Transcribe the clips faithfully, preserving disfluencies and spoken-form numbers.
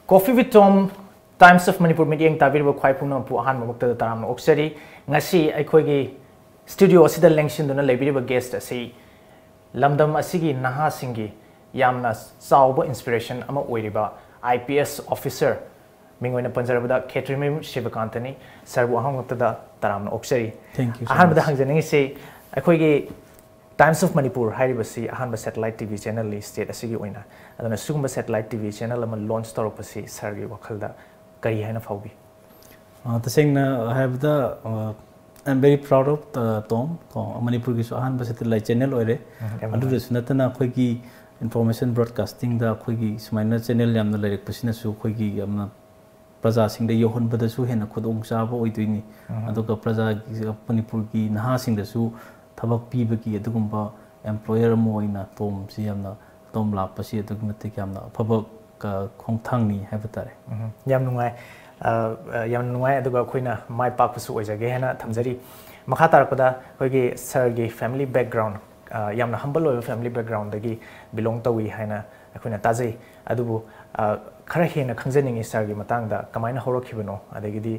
Coffee with Tom, Times of Manipur meeting tabir khwai phuna pu ahan mamukta taram no oksari ngasi aikhoigi studio asida lengshin duna lebiriba guest asi lamdam asigi naha singi yamna sauba inspiration ama oiriba I P S officer mingoina panjarabada Ketrimim Shivakantani sarbu ahan mamukta da taram no oksari. Thank you. Ahan bada hangjaningi se aikhoigi Times of Manipur hairibasi ahanba satellite T V channel li state asigi oina adana sugumba satellite T V channel ama launch toropasi sargi wakhalda kari haina phaubi. Uh, the same uh, I have the uh, I'm very proud of the Tom Manipur ki ahanba satellite channel oire adu sunatana khoi ki information broadcasting da khoi ki sumaina channel yamna lairek pasina su khoi ki yamna praja sing da yohon bada su hena khudong chaba oiduini aduga praja Manipur ki naha sing da su thabak pibagi adugumba employer mo ina tom si yamna tom lapasi adugmate yamna phabak ka khongthangni haibtare yam nungai yam nungai aduga khoina mai pak pasu oijage hena thamjari makha tarakpada khoigi sir gi family background yamna humble oiba family background dagi belong tawi haina khoina tajai adubu khara hena khangjaningi sir gi matangda kamaina horokhibano adagidi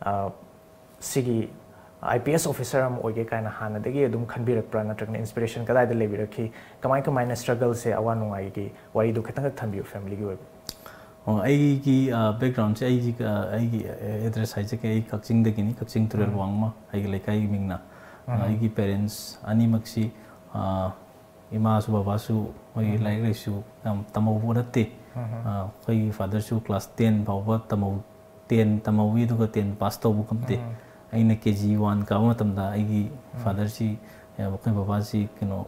sigi I P S officer am oige kaina hana dagi adum khanbirakpra natrakna inspiration kadai da lebiraki kamai kamai na struggle se awan nungai gi wari du khatang thambiu family gi oib oh ai gi background se ai gi ai gi address hai je ke ai kakching da gini kakching tural wangma ai gi lekai mingna ai gi parents ani maksi ima su baba su oi lai re su tam tamau bodate khoi father su class ten bawba tamau ten tamau wi du ko ten pass to bu kamte aina K G one ka matamda aigi father si bakoi baba si kino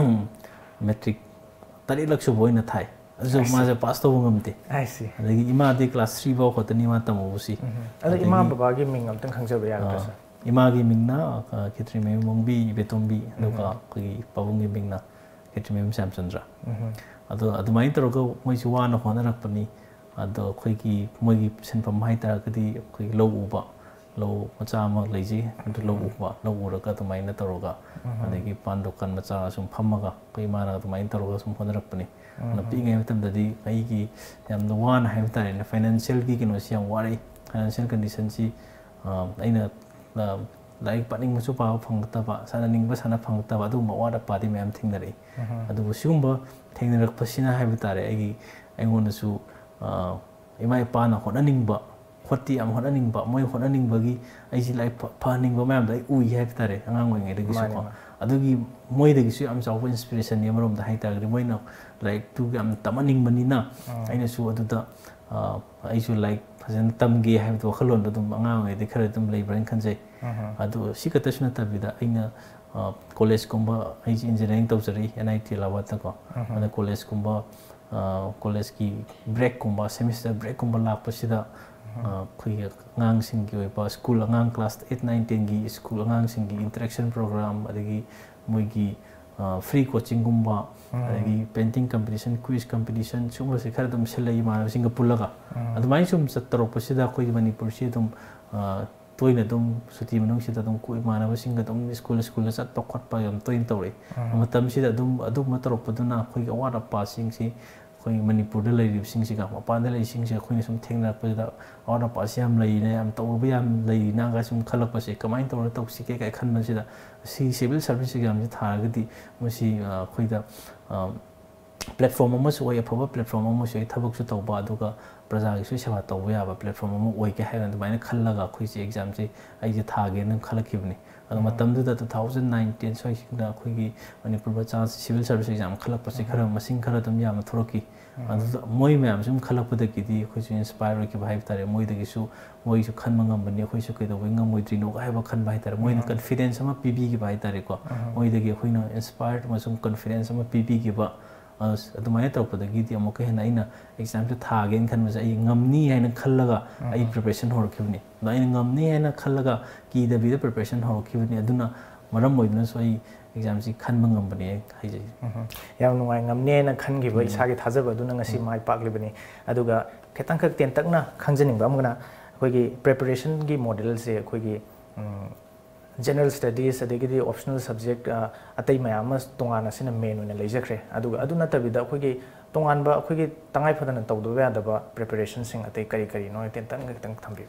metric tari laksu boina thai azu ma je pass to ngamte I see adagi ima di class three bo khotani ma tamu si ada ima baba gi ming amtang khangjabe ya ga sa ima gi mingna Ketrimim mongbi betombi aduga gi pabung gi mingna Ketrimim Samchandra adu adumai toroga moi si wana honarakpani adu khoi gi moi gi senpam hai ta kadi khoi lo uba low macha ma leji antu low uba low uraka to maina taroga adegi pan dokan macha sum phamaga koi mara to main taroga sum honarakpani na pingai matam dadi ai gi yam no one hai tare na financial gi kino siam wari financial condition si aina like paning musu pa phangta ba sana ning ba sana phangta ba du ma wada padi mem thingnari adu sumba thingnarak pasina hai tare ai gi aingon su imai pa na honaning ba khoti am honaning ba moi honaning bagi ai si like phaning ba mem dai ui hai tare angang oi ngai de su ko adugi moi de su am chaw inspiration ni marom da hai ta gri moi na like tu am tamaning manina aina su adu da ai su like fajan tam ge hai to khalon da dum angang oi de khare dum lei brain khanjai adu sikata suna ta bida aina college komba ai engineering tawjari N I T lawat ko ana college komba college ki break komba semester break komba lak pasida khoi ngang sing gi oipa school ngang class eight nine ten gi school ngang sing gi interaction program adagi moi gi free coaching gumba adagi painting competition quiz competition sumra se khar dum selai ma sing pulaga adumai sum sattaro pasida khoi Manipur si dum toina dum suti manung sida dum koi mana sing dum school school sat pa khat pa yam toin tawre matam sida dum adu mataro paduna khoi ga wara passing si khoi Manipur da lai sing si ga mapan da lai sing si khoi sum thengna pa da awara pasiam lai ne am taw ba yam lai na ga sum khalak pa se kamai taw taw si ke kai khan man si da si civil service ga am thar ga di mo si khoi da platform ama su oi aphoba platform ama su thabak su taw ba aduga praja gi su sewa taw ya ba platform ama oi ke hai na mai na khallaga khoi si exam si ai ji tha ge na khalakibni adu matam du da two thousand nineteen soi da khoi gi Manipur ba cha civil service exam khalak pa si khara masing khara dum ya ma thoroki adu moi me am sum khalak pa da ki di khoi su inspire ki bhai tare moi da gi su moi su khan mangam bani khoi su kai da wing moi trino ga ba khan bhai tare moi na confidence ama pb gi bhai tare ko moi da gi khoi na inspired ma sum confidence ama pb gi ba adumai taw pa da gi di amok he na ina exam tu tha gen khan ma ai ngamni hai na khallaga ai preparation hor khibni na ai ngamni hai na khallaga ki da bi da preparation hor khibni aduna maram moi na so ai exam si khan mangam bani hai jai yam nungai ngamne na khan gi ba isa gi thajaba duna ngasi mai pak libani aduga khetang khak ten takna khangjaning ba amgana khoi gi preparation gi model se khoi gi general studies adagidi optional subject atai mayam tongana sina main oina lejakre aduga adu natabida akhoi tongan ba akhoi tangai phadana tawdu yadaba preparation sing atai kari kari no ten tan tang thambi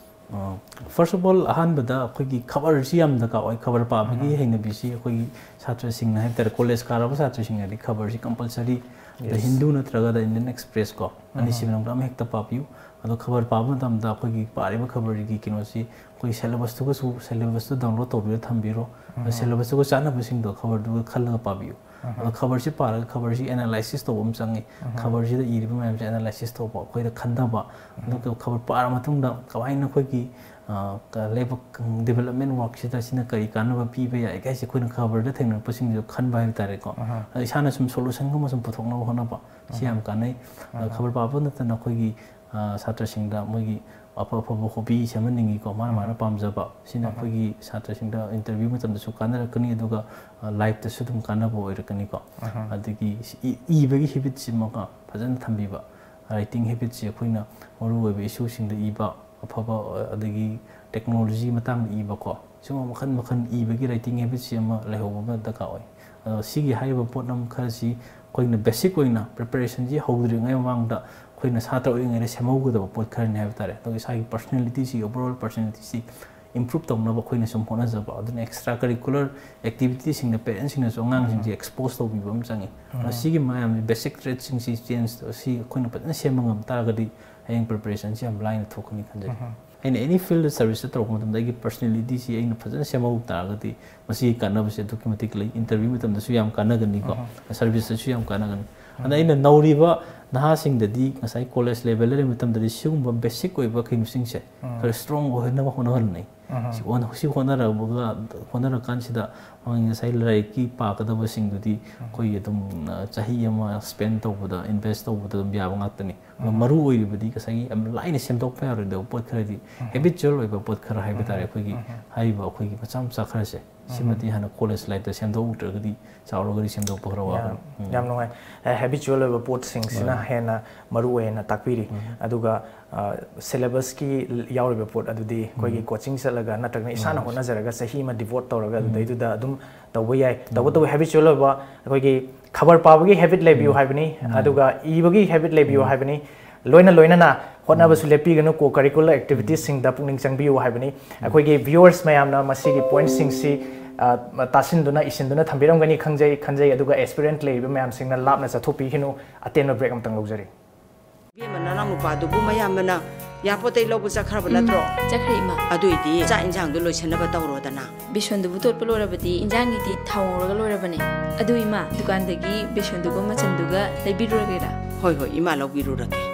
first of all ahan bada akhoi cover siam da ka oi cover pa bi heina bi si akhoi chhatra sing na hektar college karaba chhatra sing adi cover si compulsory the Hindu natraga the Indian Express ko ani simenam ram hekta papiu ado cover pa ma tam da akhoi pare ba cover gi kino si koi syllabus tu ko su syllabus tu download to bi thambiro syllabus ko chana ba sing do cover du khalla papiu ado cover si para cover si analysis to bom changi cover si da iri ba ma analysis to ba koi da khanda ba ado cover para matung da kawai na koi ki level development work si ta sina kai kan ba pi ba ya kai si koi na cover da theng na pasing jo khan ba ta re ko isana sum solution ko ma sum puthok na hona ba si am kanai cover pa ba na ta na koi gi satra sing da moi gi apa apa hobby sama ningi ko mana mana pamja ba sina koi gi satra sing da interview ma tam da su kan ra kani aduga live ta su dum kan ba oi ra kani ko adigi i ba gi habit si ma ka fajan thambi ba writing habit si koi na moru oi issue sing da i ba apa ba adigi technology matang i ba ko sima makhan makhan i ba gi writing habit si ma le ho ba da ka oi si gi hai ba pot nam kha si koi na basic koi na preparation ji hodri ngai mang da koi na satra oi ngai semau gu da pot khar ne ha tare to isa gi personality si overall personality si improve tong na ba koi na sum hona ja ba adun extra curricular activities sing the parents sing na so ngang sing ji expose to bi bam changi si gi ma am basic traits sing si change si koi na pat na sem ngam ta ga di ayang preparation si am line thokni khanjai in any field service to ko matam da gi personality si ayang phajana semau ta ga di masi kana ba se documentically interview matam da su yam kana ga ni ko service su yam kana ga ana ina nauri ba naha sing da di ngasai college level le matam da siung ba basic oi ba king sing se very strong ho na ho na hon nei si on si hona ra ba hona ra kan si da ang ngasai lai ki pa ka da ba sing du di koi edum chahi ama spend to da invest to da bya ba ngat ni maru oi ba di ka sai am line sem tok pa ra da pot khara di habitual oi ba pot khara hai ba tare koi gi hai ba koi gi macham sa khara se simati hana college life da sem do utra ga di chauro ga di sem do phra wa yam no habitual oi ba pot sing sina hena maru oi na takpiri aduga syllabus ki yauri ba pot adu di koi gi coaching salaga na tak na isana hona jaraga sahi ma devote tawraga adu dai du da adum tawba yai tawba to habitual ba koi gi khabar pa ba gi habit le biu haibani aduga i ba gi habit le biu haibani loina loina na hona ba su lepi gano co curricular activities sing da pungning chang biu haibani koi gi viewers mayam na masi gi point sing si tasin duna isin duna thambiram gani khangjai khanjai aduga aspirant le ba mayam sing na lap na chathopi hinu aten break am tang lojari bi manana nu pa du bu mayam na ya potai lo bu chakhra ba natro chakhri ma adui di cha injang du loisan ba tawro dana bishon du tot plo rabati injang gi ti thawng ro lo rabane adui ma dukan dagi bishon du go machan du ga leibiru ra hoi hoi ima lo biru ra ke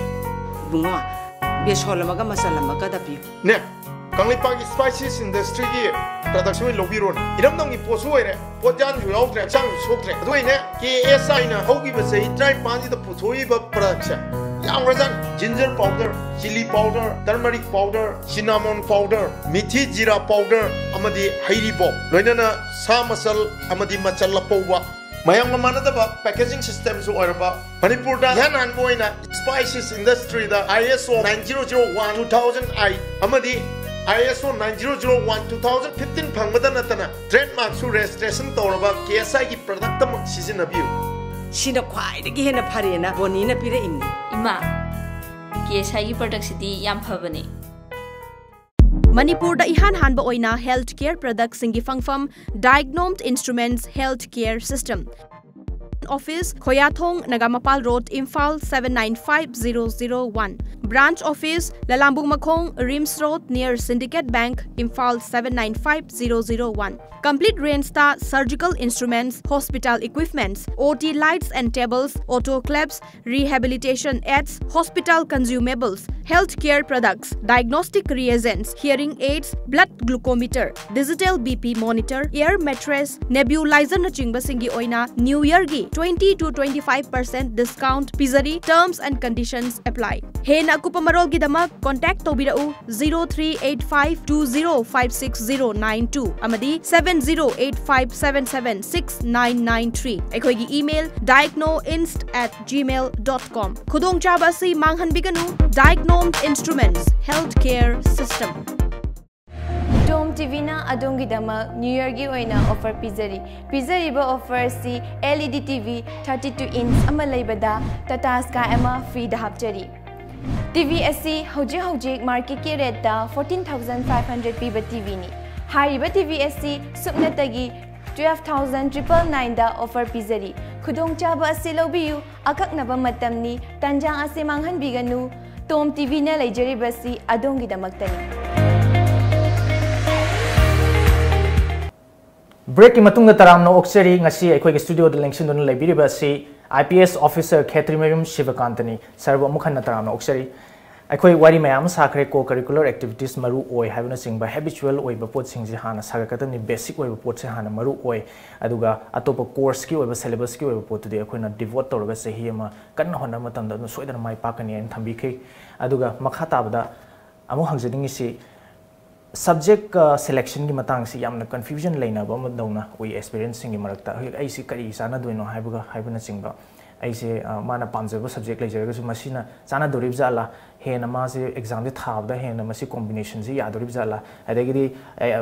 bunga be shol ma ga masala ma ga da pi ne kangli pa gi spices industry gi production lo biru iram dong gi posu oi re pojan ju yaw tre chang sok tre adui ne ki si na hogi ba sei try pa ji da puthoi ba production yang razan ginger powder chili powder turmeric powder cinnamon powder mithi jira powder amadi hairi bo loina na sa masal amadi machal lapowa mayang mana da ba packaging system so orba manipur da yan an boina spices industry da I S O nine thousand one two thousand eight amadi I S O nine thousand one two thousand fifteen phangmada natana trademark su registration tawraba K S I gi product am season abiu sina khwai de gi hena phare na boni na pire inni ima K S I gi product sidi yam phabani Manipur da ihan hanba oina healthcare product singi fangfam Diagnomed Instruments Healthcare System Office Khoyathong Nagamapal Road Imphal seven nine five zero zero one Branch Office Lalambung Makhong Rims Road near Syndicate Bank Imphal seven nine five zero zero one Complete range star surgical instruments, hospital equipments, O T lights and tables, autoclaves, rehabilitation aids, hospital consumables, healthcare products, diagnostic reagents, hearing aids, blood glucometer, digital B P monitor, air mattress, nebulizer na chingba singi oina New Year gi twenty to twenty-five percent discount pizari terms and conditions apply. He na kupamarol gi damak contact tobirau zero three eight five two zero five six zero nine two amadi seven zero eight five seven seven six nine nine three. Ekoi gi email diagnoinst at gmail dot com. Khudong chaba si manghan biganu Diagnomed Instruments Healthcare System. Dome Tom T V na adongi dama New Year gi oina offer pizari. Pizari ba offer si L E D T V thirty-two inch ama leibada Tata Sky ama free da hapchari. T V S C hoji hoji market ki rate da fourteen thousand five hundred piba T V ni. Hariba T V S C supnatagi twelve thousand nine nine da offer pizari. Khudong chaba asi lobiyu akaknaba matamni tanjang ase manghan biganu Tom T V na leijari basi adongi damaktani. Break in Matunga Taram no Oxeri, Nasi, a quick studio the Links in the Libiribasi, I P S officer Kathrimarium Shivakantani, Servo Mukhanataram Oxeri. A quick Wadi Mayam Sakre co curricular activities Maru Oi, having a sing by habitual Oi Bapot Singhana, Sagakatan, basic Oi Bapot Maru Oi, Aduga, Atopa core skill of a syllabus skill report to the Aquina devote or Vesahima, Kanahonamatan, the Sweden my Pakani and Tambiki, Aduga, Makatabda, Amohangzing. Subject uh, selection की मतंग से यामना confusion लेना बा मदौना कोई experiencing की मरकता ऐसी करी साना दोनों हाइबगा हाइबना चिंगा ऐसे माना पांचबो subject ले जाएगा सो मशीना साना दोरिब जाला है ना माँ से exam दे थाप दा है ना मशी combination से याद दोरिब जाला अदेगी दी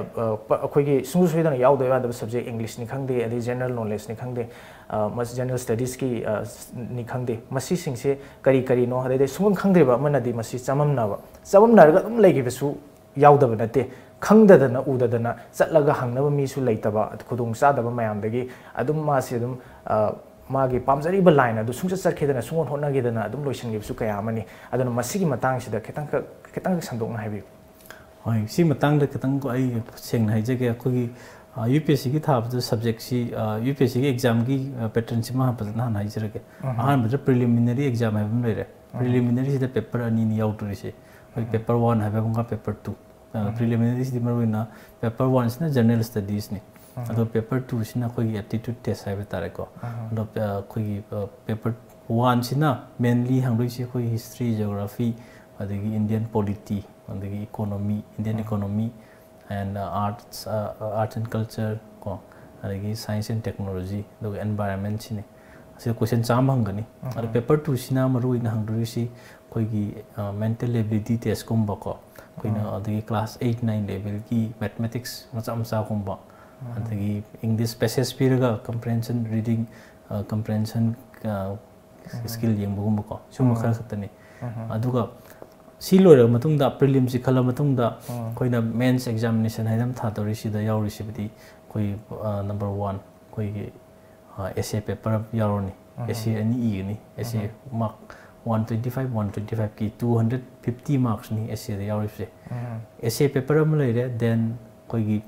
कोई की सुन सुन इधर याद दोया दब subject English निखंग दे अदे general knowledge निखंग दे मस general studies की निखंग दे मशी सिंग से करी करी नो अदे सुन खंग दे बा मना दे मशी चमम ना बा चमम ना रगा तुम लेगी बसु यावदब नते खंगदना उददना चलगा हंगनब मीसु लेतबा खुदुंग चादब मयामदगी अदुम मासे अदुम मागी पामजरीब लाइन अदु सुंग चरखेदना सुंग होनगेदना अदुम लोइसनगिबसु कयामनि अदुन मसिगी मतंगसिदा खितंग खितंग संदोकना हाइबि होय सी मतंगद खितंग को आई सेंगना हाइजगे अखोगी यूपीएससी की थाबद सब्जेक्ट सी यूपीएससी की एग्जाम की पैटर्न से मा पजना हाइजरगे आहान बद प्रिलिमिनरी एग्जाम हाइबम लेरे प्रिलिमिनरी सिदा पेपर अनि नि याउटरिसे पेपर वन है पेपर पेपर टू प्रिलिमिनरी से मरुना पेपर वन से जनरल स्टडीज ने अदो पेपर टू से ना कोई एप्टीट्यूड टेस्ट है बता रहे को अदो कोई पेपर वन से ना मेनली हम लोग से कोई हिस्ट्री ज्योग्राफी अदगी इंडियन पॉलिटी अदगी economy Indian economy and arts arts and culture को अदगी साइंस एंड टेक्नोलॉजी अदो एनवायरनमेंट से ने ऐसे क्वेश्चन चाम हंगनी अदो पेपर टू से ना मरुना हम लोग से कोई मेंटल एबिलिटी टेस्ट कुंभ को कोई ना अदगी क्लास एट नाइन लेवल की मैथमेटिक्स मचा मचा कुंभ अदगी इंग्लिश पैसेज पीरगा कंप्रेhension रीडिंग कंप्रेhension स्किल यंग कुंभ को सुम खर खतने अदुगा सी लोर मतुंगदा प्रीलिम से खला मतुंगदा कोई ना मेंस एग्जामिनेशन है दम था तो रिसीदा याव रिसीबदी कोई नंबर वन कोई एसे पेपर यारोनी एसे अनि ई नि एसे mark one twenty-five one twenty-five की two hundred fifty marks नहीं ऐसे दे यार इससे ऐसे पेपर हम ले रहे then कोई की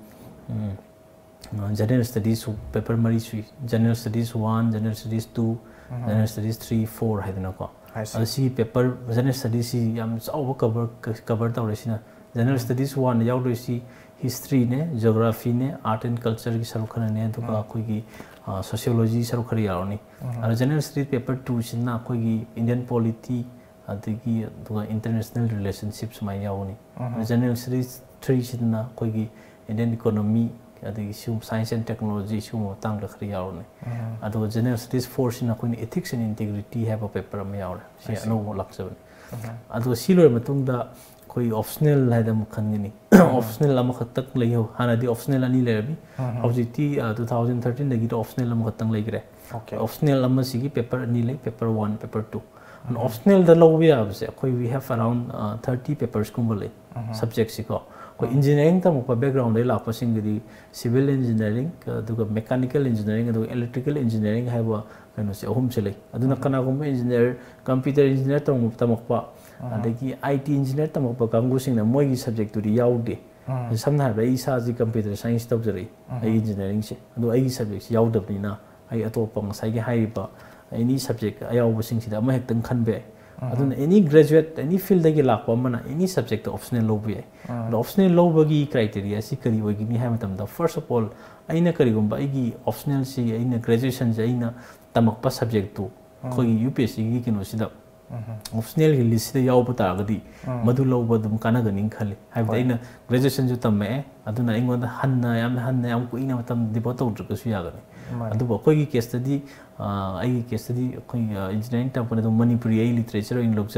general studies पेपर मरी सुई general studies one general studies two general studies three four है ना को ऐसी पेपर general studies ही हम सब cover cover तो रही ना general studies one यार रही history ने geography ने art and culture की सरुख ने तो का कोई की sociology सरुख खरी यार नहीं और general studies paper two से ना कोई की Indian polity अदगी तो international relationships में यार नहीं general studies three से ना कोई की Indian economy अदगी शुम science and technology शुम तांग रखरी यार नहीं अदो general studies four से ना कोई ethics and integrity है वो paper में यार से अनु लक्ष्य बने अदो सीलोर में तुम दा कोई ऑप्शनल है दम खनगनी ऑप्शनल लम खतक लई हो हाना दी ऑप्शनल अनि ले रबी ऑब्जेक्टी twenty thirteen लगी तो ऑप्शनल लम खतंग लई गरे ऑप्शनल लम सिगी पेपर अनि ले paper one paper two and optional द लो वी अब से कोई we have around thirty papers कुंबले सब्जेक्ट सिको कोई इंजीनियरिंग तम को बैकग्राउंड ले लाप सिंगदी सिविल इंजीनियरिंग दुगा मैकेनिकल इंजीनियरिंग दुगा इलेक्ट्रिकल इंजीनियरिंग है वो कनो से अहुम चले अदुना कना गुम इंजीनियर कंप्यूटर इंजीनियर तम तमकपा अदगी आईटी इंजीनियर तमकपा कांगुसिंग ना मोगी सब्जेक्ट तुरी याउदे समना है ई साजी कंप्यूटर साइंस तबजरी आई इंजीनियरिंग से अदो आई सब्जेक्ट याउदबनिना आई अतोप पंगसाई के हाइबा एनी सब्जेक्ट अयाउबसिंग सिदा म हेक्तंग खनबे अदुन एनी ग्रेजुएट एनी फील्ड दगी लाकपा मना एनी सब्जेक्ट ऑप्शनल लोबे ऑप्शनल लोबगी क्राइटेरिया सि करी होगिनी है मतम द फर्स्ट ऑफ ऑल आइना करीगुंबा आइगी ऑप्शनल सि आइना ग्रेजुएशन से आइना तमकपा सब्जेक्ट तो कोई यूपीएससी की किनो सिदा ऑप्शनल की लिस्ट याव बतागदी मधु लौब दुम कानागनिंग खले हाइबदा आइना ग्रेजुएशन जो तमे अदुना इंगोंदा हन्ना याम हन्ना याम कुइना मतम दिबो तौद्रकसु यागनी अदुबो कोई केस तदी आई केस तदी कोई इंजीनियरिंग तपने तो मणिपुरी आई लिटरेचर इन लोकजरे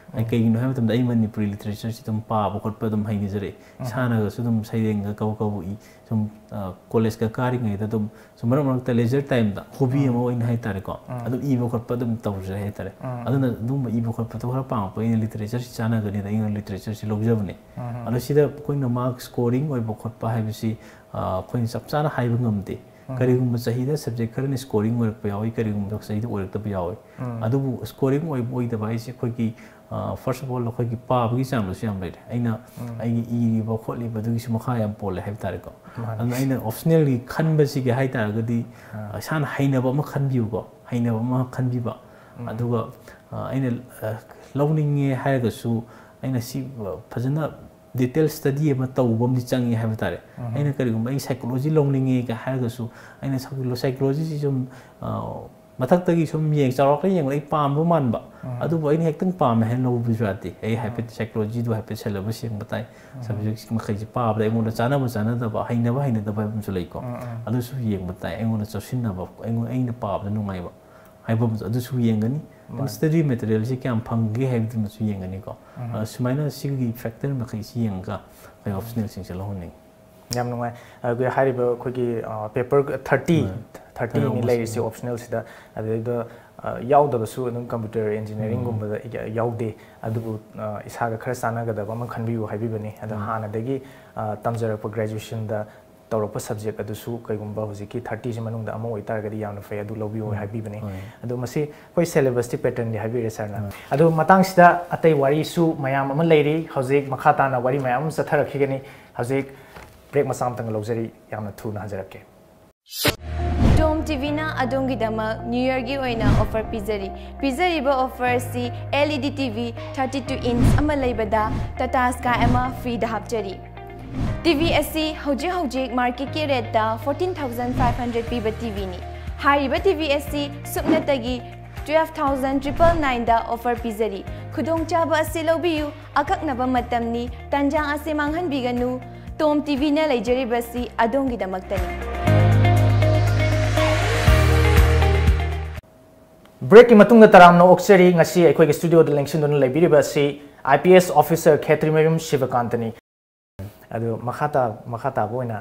ai kaigino ha matam dai manipuri literature si tum pa ba khot pa dum haini jare sana ga sudum saideng ga kau kau i sum college ka kari ngai da dum sumara mar ta leisure time da hobby mo in hai tare ko adu i ba khot pa dum taw jare hai tare aduna dum i ba khot pa to har pa pa in literature si sana ga ni da in literature si log jab ne adu sida koina mark scoring oi ba khot pa hai bisi koin sap sana hai ba ngam de karigum sahi da subject karne scoring work pa yawi karigum dok sahi da work ta pa yawi adu scoring oi boy da bai si khoi ki first of all khoi ki pa ba gi chang lo siam lai aina ai i ba khot li ba du gi makha yam pol hai tare ko adu aina optional gi khan ba si ge hai tar ga di san haina ba ma khan bi ko haina ba ma khan bi ba adu ga aina learning nge hai ga su aina si phajana detail study ma taw bom di changi ha batare aina kari gum ai psychology learning e ga ha ga su aina psychology si sum mathak tagi sum yeng charok le yeng lai pam bu man ba adu bo aina hektung pam hen no bu jati ai happy psychology do happy syllabus yeng batai subject ma khai pa ba ai mo na chana ma chana da ba haina ba haina da ba bum su lai ko adu su yeng batai ai mo na chosin na ba ai mo aina pa ba nu ngai ba ai bom adu su yeng gani study material si kyam phangi hai dum su yeng ani ko sumaina sigi factor ma khai si yeng ga ai optional sing se lo ni yam nungai gue hari ba khoi ki paper thirty thirty ni lai si optional sida adu da yaw da su nung computer engineering gum ba yaw de adu isa ga khara sana ga da ba man khan bi hai bi bani adu hana dagi tamjara pa graduation da तौरप subject अदुसु कईगुंबा हुजिकी thirty से मनुंग दा अमो ओइतारगदी यामना फै अदु लौबी ओइ हाइबीबने अदु मसी कोई सिलेबस ति पैटर्न दि हाइबीरे सरना अदु मतांग सिदा अतै वारी सु मयाम अम लेरी हौजिक मखाता ना वारी मयाम सथरखिगनी हौजिक ब्रेक मसाम तंग लौजरी यामना थुना हजरके Dome T V na adongi dama New Year gi oina offer pizari pizari ba offer si L E D T V thirty-two inch ama leibada Tata Sky ama free da hapchari T V S C hoji hoji market ki rate da fourteen thousand five hundred piba T V ni hariba T V S C supna tagi twelve thousand nine nine nine da offer pizari khudong chaba ase lobiyu akak naba matam ni tanjang ase manghan biganu Tom T V na leijari basi adongi damaktani Break ki matung da taram no okseri ngasi akhoi ge studio da lengsin don leibiri basi I P S officer Khetrimayum Shivakantani adu makhata makhata boina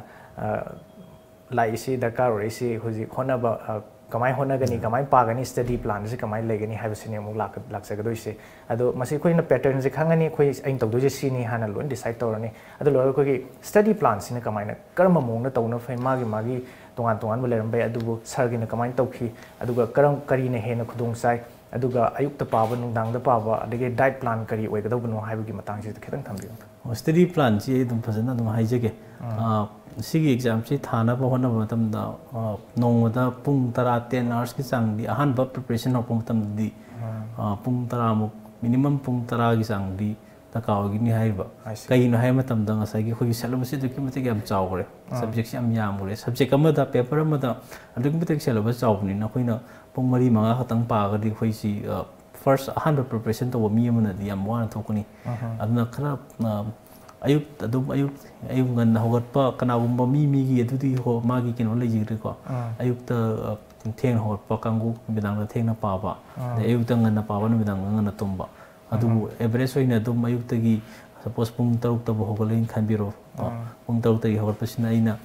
lai isi darkar oi isi huji khona ba kamai hona gani kamai pa gani study plan se kamai le gani haibase ne muk lak lak sa gadoi se adu masi khoi na pattern je khangani khoi ain tawdo je sini hana lon decide tawrani adu lo khoi gi study plan sine kamai na karma mong na tawna phai magi magi tongan tongan bu leram bai adu sar gi na kamai tawkhi adu ga karam kari ne he na khudong sai adu ga ayuk ta pa ba nungdang da pa ba adege diet plan kari oi gadau no haibu gi matang se khitang thambi study plan ji dum phajana dum haijege sigi exam si thana ba hona matam da nong da pung tara ten hours ki sang di ahan ba preparation of matam di pung tara mu minimum pung tara gi sang di ta kaw gi ni haiba kai no hai matam da ngasai gi khoi syllabus si document ki am chaw gore subject si am yam gore subject am da paper am da document syllabus chaw ni na khoi na pung mari manga khatang pa ga di khoi si first one hundred preparation to mi amana di am wan thokuni adna khara ayuk adum ayuk ayuk ngan hogat pa kana bum mi mi gi adu di ho ma gi ken le jigri ko ayuk ta theng ho pa kangu bidang na theng na pa ba ayuk ta ngan na pa ba na bidang ngan na tumba adu average hoina dum ayuk ta gi suppose pung taruk ta bo hogalin khan biro pung taruk ta gi hogat pa sina ina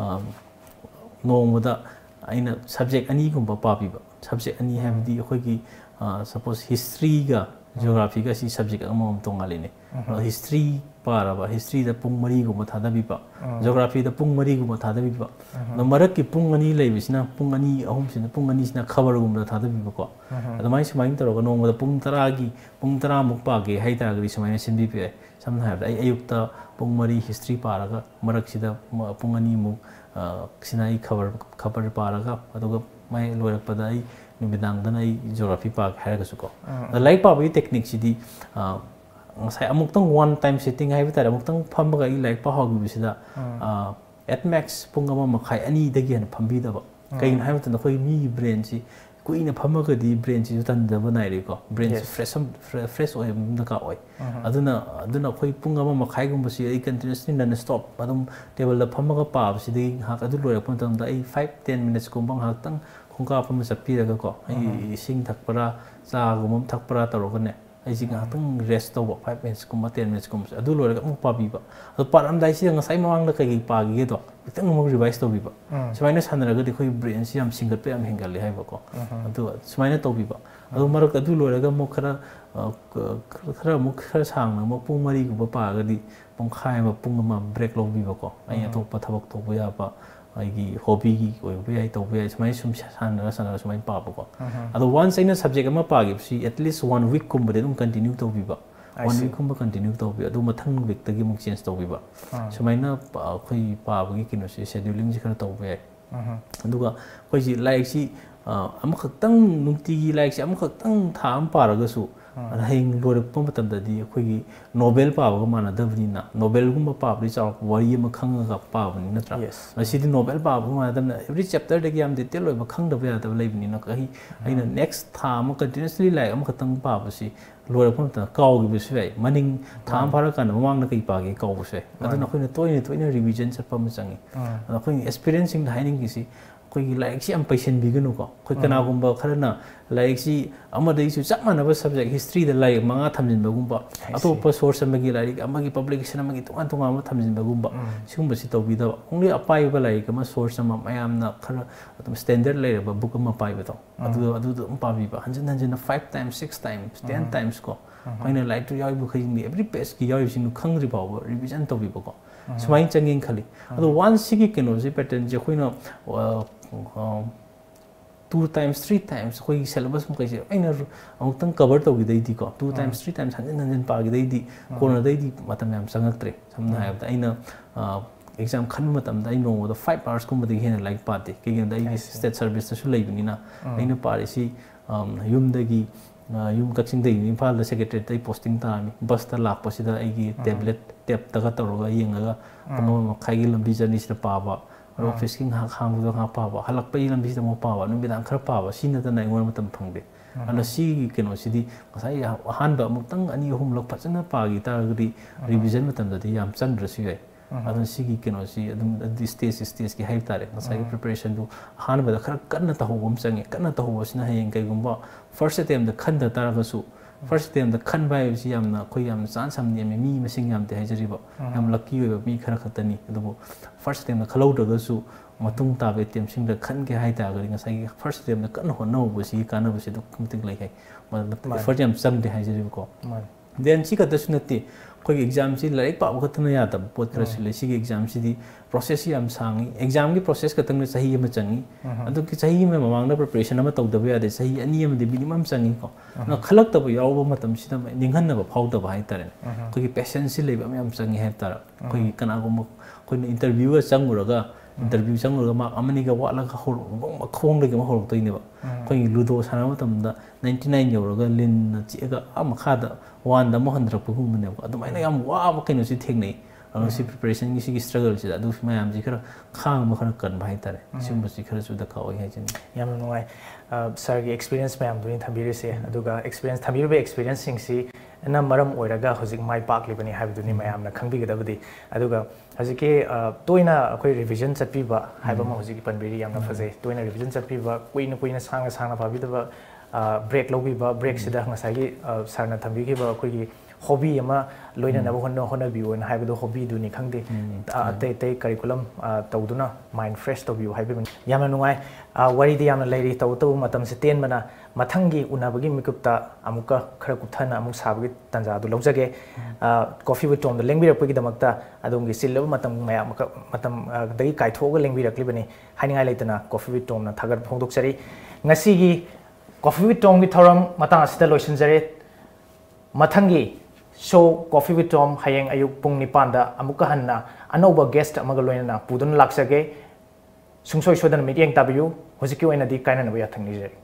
nongda aina subject ani gum pa pi ba subject ani have di khoi gi suppose history ga geography ga si subject amom tongali ne history para ba history da pung mari gu ma thada bi ba geography da pung mari gu ma thada bi ba no marak ki pung ani lei bisina pung ani ahum sina pung ani sina khabar gu ma thada bi ba ko adamai samai taro ga no ma pung tara gi pung tara muk pa ge hai ta gi samai sin bi pe sam ha ai ayuk ta pung mari history para ga marak sida pung ani muk sinai khabar khabar para ga aduga mai lorak pada ai nubidang dan ai geography park hai ga su ko the like pa bi technique si di sai amuk tang one time sitting hai bitara amuk tang pham ga i like pa ha gu bisida at max punga ma khai ani da gi han pham bi da ba kain hai mata khoi mi brain si kuina pham ga di brain si tan da ba nai ri ko brain si fresh fresh oi da ka oi aduna aduna khoi punga ma khai gum si ai continuously non stop adum table da pham ga pa si di ha adu loi pon tang da ai five ten minutes kum bang ha tang khongka pham sa pi da ko ai sing thak para cha gum thak para ta ro ne ai ji nga tang rest to ba five minutes kuma ten minutes kuma adu lo ga mu pa bi ba adu par am dai si nga sai mawang da kai gi pa gi to tang mu revise to bi ba sumaina sanara ga di khoi brain si am single pe am hengal le hai ba ko adu sumaina to bi ba adu marak adu lo ga mu khara khara mu khara sang na mu pung mari gu ba pa ga di pung khai ma pung ma break lo bi ba ko ai to pa thabak to ba ya ba ai gi hobby gi oi ba ai to ba ai sumai sum sanara sanara sumai pa ba ko adu once in a subject ma pa gi si at least one week kum ba de dum continue to bi ba one week kum ba continue to bi adu mathang week ta gi mu change to bi ba sumai na khoi pa ba gi kino si scheduling ji khara to ba ai adu ga khoi ji like si am khaktang nungti gi like si am khaktang tham pa ra ga su hing lo de pom tam da di khoi gi Nobel pa ba ma na da bni na Nobel gum pa bri cha wari ma khang ga pa bni na tra na si di Nobel pa ba ma da every chapter de gi am detail lo ba khang da ba da lai bni na ka hi aina next tham continuously like am khatang pa ba si lo de pom ta kaw gi bi sai maning tham phara kan mawang na kai pa gi kaw bu sai adu na khoi na toy ni toy na revision chat pa ma changi na khoi experiencing haining gi si khoi like si am patient bi gnu ko khoi kana gum ba khara na like si amada isu chap mana ba subject history da like manga thamjin ba gum ba atopa source amagi like amagi publication amagi tongan tongan ma thamjin ba gum ba sigum ba si to bi da only apai ba like ma source ma mayam na khara atum standard like ba book ma pai ba to adu adu um pa bi ba hanjin hanjin na five times six times ten times ko khoina like to yai bu khai ni every page ki yai sing khang ri ba revision to bi ba ko sumai changing khali adu one sigi keno ji pattern je khoina two times three times khoi syllabus mo kai se aina amuk cover to gi dai di ko two times three times hanjin hanjin pa gi dai di corner dai di matam yam sangak tre samna ha da aina exam khan matam dai no the five hours kum di hena like pa de ki gi dai state service ta su lai bini na aina pa ri si yum da gi yum kaksing dai Imphal da secretary dai posting ta mi bus ta lak pa si da ai gi tablet tab ta ga to ro ga yeng ga pamo khai gi lambi journey si pa ba office king ha khang do ha pa ba halak pa ilam bi da mo pa ba nu bi dang khar pa ba sin da nai ngor matam phang de ana si keno si di sai han ba muk tang ani hum lok phachana pa gi ta gi revision matam da di yam chan ra si ai ana si gi keno si adum di stage stage ki hai ta re sai preparation du han ba da khar kan na ta ho gum changi kan na ta ho sina hayeng kai gum ba first attempt da khan da ta ga su first attempt da khan ba si yam na khoi yam chan sam ni mi masing yam te hai jari ba yam lucky we mi khara khatani adu first attempt da khalo da ga su matung ta be tem sing da khan ke hai ta ga ringa sai first attempt da kan ho no bu si kana bu si du kumting lai hai ma first attempt sam de hai jari ko then si ka da sunati khoi exam si lai pa ba thana ya ta pot kra si le si exam si di process yam sangi exam gi process ka tang na sahi ma changi adu ki sahi ma mamang na preparation ama tau da ba de sahi ani am de minimum changi ko na khalak ta ba yaw ba matam si da ninghan na ba phau da ba hai ta re khoi gi patience si le ba am changi hai ta khoi kana go ma khoi na interviewer chang ura ga interview chang ura ma amani ga wa la ga hol ma khong de ga ma hol to ni ba khoi ludo sana ma tam da ninety-nine yaw ga lin na chi ga am kha da one da mo hundred pu hum ne ba adu mai na yam wa ba kai no si thek nei anu si preparation gi si struggle si adu ma yam ji khara khang ma khara kan bhai ta re sim ba si khara su da ka oi hai jin yam no ngai sir gi experience ma yam du in thambiri se adu ga experience thambiri be experience sing si na maram oiraga hojik mai pak libani habidu ni mayam na khangbi ga dabdi adu ga hojik ke toina akoi revision chatpi ba haiba ma hojik panbiri yam na faje toina revision chatpi ba koina koina sanga sanga pabi da break lobi ba break sida ngasai gi sar na thambi gi ba akoi gi hobby ama loina na honno honna bi on haiba hobby du ni khangde ate te curriculum tawduna mind fresh to bi haiba yamna nungai wari di yamna leiri taw taw matam se ten mana mathangi unabagi mikupta amuka khara kuthana amuk sabagi tanja du lojage coffee with tom the lengbi rakpagi damakta adum gi sillo matam maya matam dai kai thoga lengbi rakli bani haningai leitana coffee with tom na thagar phongdok chari ngasi gi coffee with tom gi thoram matang asita loisin jare mathangi show coffee with tom hayeng ayuk pung nipan da amuka hanna anoba guest amaga loina pudun laksage sungsoi sodan meeting tabiu hojiki oina di kaina na ya thangni jare